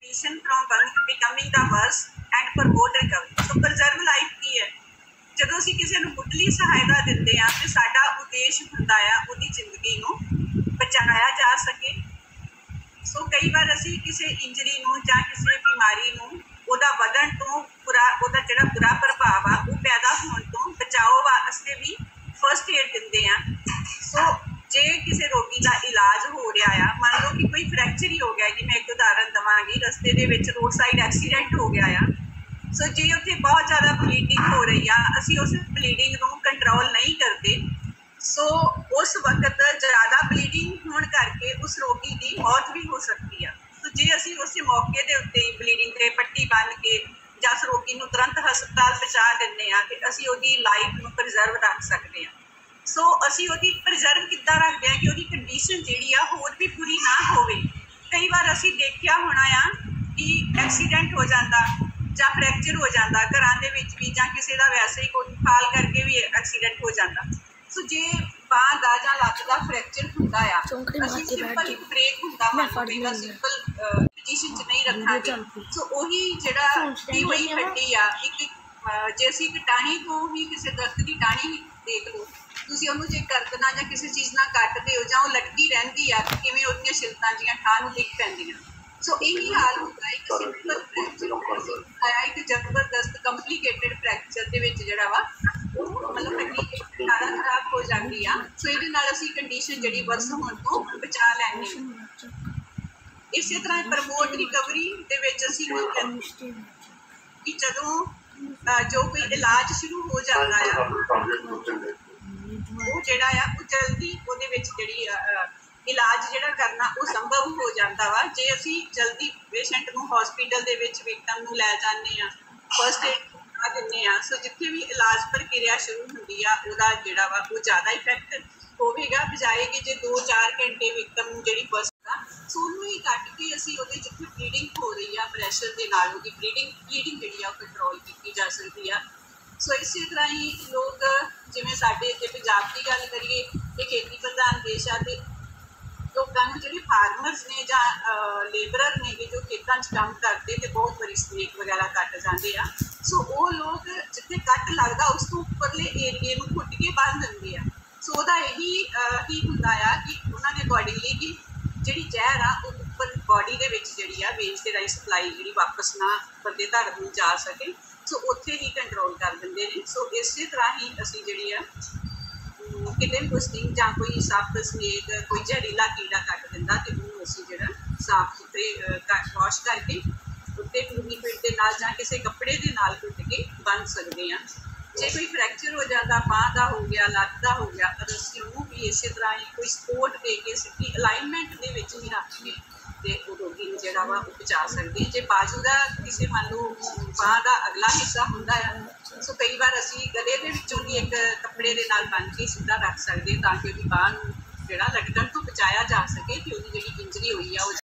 prevention from becoming the worst and promote recovery. So preserve life की है, ਜਦੋਂ ਅਸੀਂ ਕਿਸੇ ਨੂੰ ਮੁੱਢਲੀ ਸਹਾਇਤਾ ਦਿੰਦੇ ਹਾਂ ਤੇ ਸਾਡਾ ਉਦੇਸ਼ ਹੁੰਦਾ ਆ ਉਹਦੀ ਜ਼ਿੰਦਗੀ ਨੂੰ ਬਚਾਇਆ ਜਾ ਸਕੇ। ਸੋ ਕਈ ਵਾਰ ਅਸੀਂ ਕਿਸੇ ਇੰਜਰੀ ਨੂੰ ਜਾਂ ਕਿਸੇ ਬਿਮਾਰੀ ਨੂੰ ਉਹਦਾ ਵਧਣ ਤੋਂ ਉਹਦਾ ਜਿਹੜਾ ਬੁਰਾ ਪ੍ਰਭਾਵ ਆ ਉਹ ਪੈਦਾ ਹੋਣ ਤੋਂ ਬਚਾਓ ਵਾਸਤੇ ਵੀ ਫਸਟ ਏਡ ਦਿੰਦੇ ਆ। ਸੋ ਜੇ ਕਿਸੇ ਰੋਗੀ ਦਾ ਇਲਾਜ ਹੋ ਰਿਹਾ ਆ, ਮੰਨ ਲਓ ਕਿ ਕੋਈ ਫ੍ਰੈਕਚਰ ਹੀ ਹੋ ਗਿਆ, ਕਿ ਮੈਂ ਇੱਕ ਉਦਾਹਰਨ ਦੇਵਾਂਗੀ, ਰਸਤੇ ਦੇ ਵਿੱਚ ਰੋਡ ਸਾਈਡ ਐਕਸੀਡੈਂਟ ਹੋ ਗਿਆ ਆ। ਸੋ ਜੇ ਉੱਥੇ ਬਹੁਤ ਜ਼ਿਆਦਾ ਬਲੀਡਿੰਗ ਹੋ ਰਹੀ ਆ, ਅਸੀਂ ਉਸ ਬਲੀਡਿੰਗ ਨੂੰ ਕੰਟਰੋਲ ਨਹੀਂ ਕਰਦੇ, ਸੋ ਉਸ ਵਕਤ ਜ਼ਿਆਦਾ ਬਲੀਡਿੰਗ ਹੋਣ ਕਰਕੇ ਉਸ ਰੋਗੀ ਦੀ ਮੌਤ ਵੀ ਹੋ ਸਕਦੀ ਆ। ਸੋ ਜੇ ਅਸੀਂ ਉਸੇ ਮੌਕੇ ਦੇ ਉੱਤੇ ਬਲੀਡਿੰਗ 'ਤੇ ਪੱਟੀ ਬੰਨ੍ਹ ਕੇ ਜਾਂ ਉਸ ਰੋਗੀ ਨੂੰ ਤੁਰੰਤ ਹਸਪਤਾਲ ਪਹੁੰਚਾ ਦਿੰਦੇ ਹਾਂ ਅਤੇ ਅਸੀਂ ਉਹਦੀ ਲਾਈਫ ਨੂੰ ਪ੍ਰੀਜ਼ਰਵ ਰੱਖ ਸਕਦੇ ਹਾਂ। ਸੋ ਅਸੀਂ ਉਹਦੀ ਪ੍ਰੀਜ਼ਰਵ ਕਿੱਦਾਂ ਰੱਖਦੇ ਹਾਂ ਕਿ ਉਹਦੀ ਕੰਡੀਸ਼ਨ ਜਿਹੜੀ ਆ ਹੋਰ ਵੀ ਬੁਰੀ ਨਾ ਹੋਵੇ। ਕਈ ਵਾਰ ਅਸੀਂ ਦੇਖਿਆ ਹੋਣਾ ਆ ਕਿ ਐਕਸੀਡੈਂਟ ਹੋ ਜਾਂਦਾ ਜਾਂ ਫ੍ਰੈਕਚਰ ਹੋ ਜਾਂਦਾ ਘਰਾਂ ਦੇ ਵਿੱਚ ਵੀ, ਜਾਂ ਕਿਸੇ ਦਾ ਵੈਸੇ ਹੀ ਕੋਈ ਖਾਲ ਕਰਕੇ ਵੀ ਐਕਸੀਡੈਂਟ ਹੋ ਜਾਂਦਾ। ਸੋ ਜੇ ਬਾਂਹ ਦਾ ਜਾਂ ਲੱਤ ਦਾ ਫ੍ਰੈਕਚਰ ਹੁੰਦਾ ਆ, ਅਸੀਂ ਸਿੰਪਲ ਇੱਕ ਬ੍ਰੇਕ ਹੁੰਦਾ ਵਾ, ਸਿੰਪਲ ਪੋਜੀਸ਼ਨ 'ਚ ਨਹੀਂ ਰੱਖਾਂਗੇ। ਸੋ ਉਹੀ ਜਿਹੜਾ ਟੁੱਟੀ ਹੋਈ ਹੱਡੀ ਆ, ਜੇ ਅਸੀਂ ਇੱਕ ਟਾਹਣੀ ਤੋਂ ਵੀ ਕਿਸੇ ਦਰਖਤ ਦੀ ਟਾਹਣੀ ਦੇਖ ਲਓ, ਤੁਸੀਂ ਉਹਨੂੰ ਜੇ ਕਰਦਨਾ ਜਾਂ ਕਿਸੇ ਚੀਜ਼ ਨਾਲ ਕੱਟਦੇ ਹੋ ਜਾਂ ਉਹ ਲਟਕੀ ਰਹਿੰਦੀ ਆ, ਕਿਵੇਂ ਉਹਦੀਆਂ ਛਿਲਤਾਂ ਜੀਆਂ ਠਾਹ ਨੂੰ ਲਿਖ ਪੈਂਦੀਆਂ। ਸੋ ਇਹੀ ਹਾਲ ਹੁੰਦਾ ਇੱਕ ਸਿੰਪਲ ਫ੍ਰੈਕਚਰ, ਇੱਕ ਜ਼ਬਰਦਸਤ ਕੰਪਲੀਕੇਟਡ ਫ੍ਰੈਕਚਰ ਦੇ ਵਿੱਚ ਜਿਹੜਾ ਵਾ ਉਹ ਮਤਲਬ ਹੱਡੀ ਜ਼ਿਆਦਾ ਖਰਾਬ ਹੋ ਜਾਂਦੀ ਆ। ਸੋ ਇਹਦੇ ਨਾਲ ਅਸੀਂ ਕੰਡੀਸ਼ਨ ਜਿਹੜੀ ਵਰਸ ਹੋਣ ਤੋਂ ਬਚਾ ਲੈਂਦੇ ਹਾਂ। ਇਸੇ ਤਰ੍ਹਾਂ ਪ੍ਰਮੋਟ ਰਿਕਵਰੀ ਦੇ ਵਿੱਚ ਅਸੀਂ ਕਿ ਜਦੋਂ ਜੋ ਕੋਈ ਇਲਾਜ ਸ਼ੁਰੂ ਹੋ ਜਾਂਦਾ ਆ, ਉਹ ਜਿਹੜਾ ਆ ਉਹ ਜਲਦੀ ਉਹਦੇ ਵਿੱਚ ਜਿਹੜੀ ਇਲਾਜ ਜਿਹੜਾ ਕਰਨਾ ਉਹ ਸੰਭਵ ਹੋ ਜਾਂਦਾ ਵਾ ਜੇ ਅਸੀਂ ਜਲਦੀ ਪੇਸ਼ੈਂਟ ਨੂੰ ਹੌਸਪੀਟਲ ਦੇ ਵਿੱਚ ਵਿਕਟਮ ਨੂੰ ਲੈ ਜਾਂਦੇ ਹਾਂ, ਫਸਟ ਏਡ ਆ ਦਿੰਦੇ ਹਾਂ। ਸੋ ਜਿੱਥੇ ਵੀ ਇਲਾਜ ਪ੍ਰਕਿਰਿਆ ਸ਼ੁਰੂ ਹੁੰਦੀ ਆ ਉਹਦਾ ਜਿਹੜਾ ਵਾ ਉਹ ਜ਼ਿਆਦਾ ਇਫੈਕਟ ਹੋਵੇਗਾ, ਬਜਾਏ ਕਿ ਜੇ 2-4 ਘੰਟੇ ਵਿਕਟਮ ਨੂੰ ਜਿਹੜੀ ਫਸਟ ਆ ਸੋ ਉਹਨੂੰ ਹੀ ਕੱਟ ਕੇ ਅਸੀਂ ਉਹਦੇ ਜਿੱਥੇ ਬਲੀਡਿੰਗ ਹੋ ਰਹੀ ਆ ਪ੍ਰੈਸ਼ਰ ਦੇ ਨਾਲ ਉਹਦੀ ਬਲੀਡਿੰਗ ਜਿਹੜੀ ਆ ਉਹ ਕੰਟਰੋਲ ਕੀਤੀ ਜਾ ਸਕਦੀ ਆ। ਸੋ ਇਸੇ ਤਰ੍ਹਾਂ ਹੀ ਲੋਕ, ਜਿਵੇਂ ਸਾਡੇ ਇੱਥੇ ਪੰਜਾਬ ਦੀ ਗੱਲ ਕਰੀਏ, ਇਹ ਖੇਤੀ ਪ੍ਰਧਾਨ ਦੇਸ਼ ਆ, ਅਤੇ ਲੋਕਾਂ ਨੂੰ ਜਿਹੜੇ ਫਾਰਮਰਸ ਨੇ ਜਾਂ ਲੇਬਰਰ ਨੇ ਜੋ ਖੇਤਾਂ 'ਚ ਕੰਮ ਕਰਦੇ ਅਤੇ ਬਹੁਤ ਵਾਰੀ ਸਨੇਕ ਵਗੈਰਾ ਕੱਟ ਜਾਂਦੇ ਆ। ਸੋ ਉਹ ਲੋਕ ਜਿੱਥੇ ਕੱਟ ਲੱਗਦਾ ਉਸ ਤੋਂ ਉੱਪਰਲੇ ਏਰੀਏ ਨੂੰ ਘੁੱਟ ਕੇ ਬੰਨ੍ਹ ਦਿੰਦੇ ਆ। ਸੋ ਉਹਦਾ ਇਹੀ ਹੁੰਦਾ ਆ ਕਿ ਉਹਨਾਂ ਦੇ ਅਕੋਰਡਿੰਗਲੀ ਕਿ ਜਿਹੜੀ ਜ਼ਹਿਰ ਆ ਉਹ ਉੱਪਰ ਬੋਡੀ ਦੇ ਵਿੱਚ ਜਿਹੜੀ ਆ ਵੇਨਸ ਦੇ ਰਾਹੀਂ ਸਪਲਾਈ ਜਿਹੜੀ ਵਾਪਸ ਨਾ ਬੰਦੇ ਧੜ ਨੂੰ ਜਾ ਸਕੇ, ਸੋ ਉੱਥੇ ਹੀ ਕੰਟਰੋਲ ਕਰ ਦਿੰਦੇ ਨੇ। ਸੋ ਇਸੇ ਤਰ੍ਹਾਂ ਹੀ ਅਸੀਂ ਜਿਹੜੀ ਆ ਕਿਤੇ ਵੀ ਕੋਈ ਸਟਿੰਗ ਜਾਂ ਕੋਈ ਸੱਪ, ਸਨੇਕ, ਕੋਈ ਜ਼ਹਿਰੀਲਾ ਕੀੜਾ ਕੱਟ ਦਿੰਦਾ ਅਤੇ ਉਹਨੂੰ ਅਸੀਂ ਜਿਹੜਾ ਸਾਫ਼ ਸੁਥਰੇ ਵਾਸ਼ ਕਰਕੇ ਉੱਤੇ ਟੂਰਨੀਕੋਇਟ ਦੇ ਨਾਲ ਜਾਂ ਕਿਸੇ ਕੱਪੜੇ ਦੇ ਨਾਲ ਘੁੱਟ ਕੇ ਬੰਨ੍ਹ ਸਕਦੇ ਹਾਂ। ਜੇ ਕੋਈ ਫ੍ਰੈਕਚਰ ਹੋ ਜਾਂਦਾ, ਬਾਂਹ ਦਾ ਹੋ ਗਿਆ, ਲੱਤ ਦਾ ਹੋ ਗਿਆ, ਤਾਂ ਅਸੀਂ ਉਹਨੂੰ ਵੀ ਇਸੇ ਤਰ੍ਹਾਂ ਹੀ ਕੋਈ ਸਪੋਰਟ ਦੇ ਕੇ ਸਿੱਧੀ ਅਲਾਈਨਮੈਂਟ ਦੇ ਵਿੱਚ ਹੀ ਰੱਖ ਕੇ ਅਤੇ ਉਹ ਰੋਗੀ ਨੂੰ ਜਿਹੜਾ ਵਾ ਉਹ ਬਚਾ ਸਕਦੇ। ਜੇ ਬਾਜੂ ਦਾ ਕਿਸੇ ਮੰਨ ਲਓ ਬਾਂਹ ਦਾ ਅਗਲਾ ਹਿੱਸਾ ਹੁੰਦਾ ਆ, ਸੋ ਕਈ ਵਾਰ ਅਸੀਂ ਗਲੇ ਦੇ ਵਿੱਚੋਂ ਦੀ ਇੱਕ ਕੱਪੜੇ ਦੇ ਨਾਲ ਬੰਨ੍ਹ ਕੇ ਸਿੱਧਾ ਰੱਖ ਸਕਦੇ ਤਾਂ ਕਿ ਉਹਦੀ ਬਾਂਹ ਨੂੰ ਜਿਹੜਾ ਲਟਕਣ ਤੋਂ ਬਚਾਇਆ ਜਾ ਸਕੇ ਕਿ ਉਹਦੀ ਜਿਹੜੀ ਇੰਜਰੀ ਹੋਈ ਆ ਉਹ